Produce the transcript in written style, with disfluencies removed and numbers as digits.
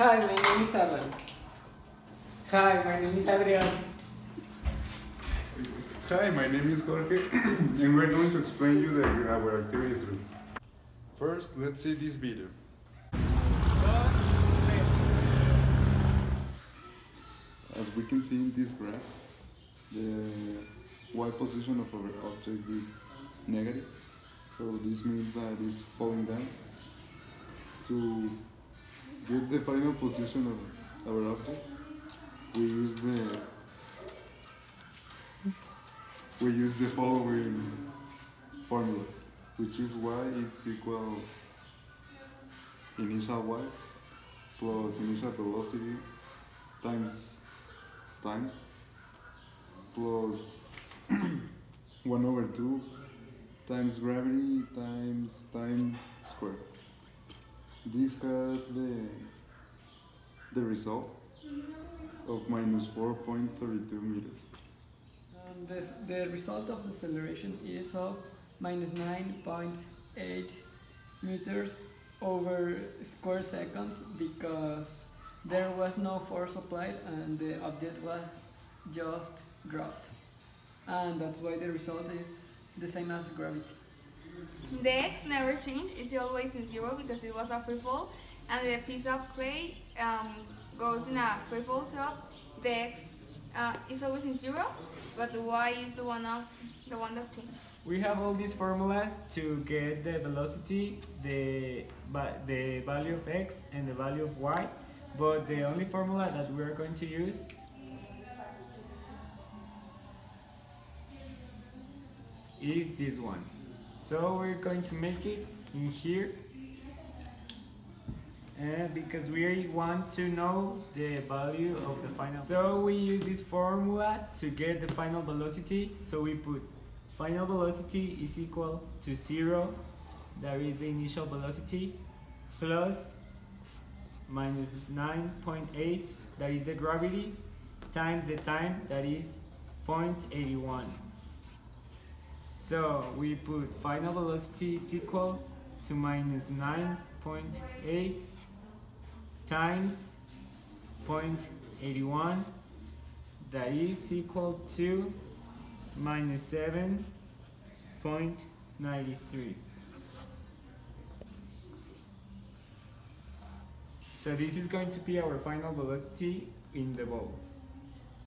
Hi, my name is Alan. Hi, my name is Adrian. Hi, my name is Jorge, and we're going to explain you our activity through. First, let's see this video. As we can see in this graph, the y position of our object is negative, so this means that it's falling down. To get the final position of our object, we use the following formula, which is y is equal initial y plus initial velocity times time plus 1/2 times gravity times time squared. This has the result of minus 4.32 meters. The result of the acceleration is of minus 9.8 meters over square seconds because there was no force applied and the object was just dropped. And that's why the result is the same as gravity. The x never changed, it's always in zero because it was a free fall, and the piece of clay goes in a free fall top. The x is always in zero, but the y is the one that changed. We have all these formulas to get the velocity, the value of x and the value of y, but the only formula that we are going to use is this one. So we're going to make it in here, and because we want to know the value of the final. So we use this formula to get the final velocity. So we put final velocity is equal to 0, that is the initial velocity, plus minus 9.8, that is the gravity, times the time, that is 0.81. So we put final velocity is equal to minus 9.8 times 0.81, that is equal to minus 7.93. So this is going to be our final velocity in the ball.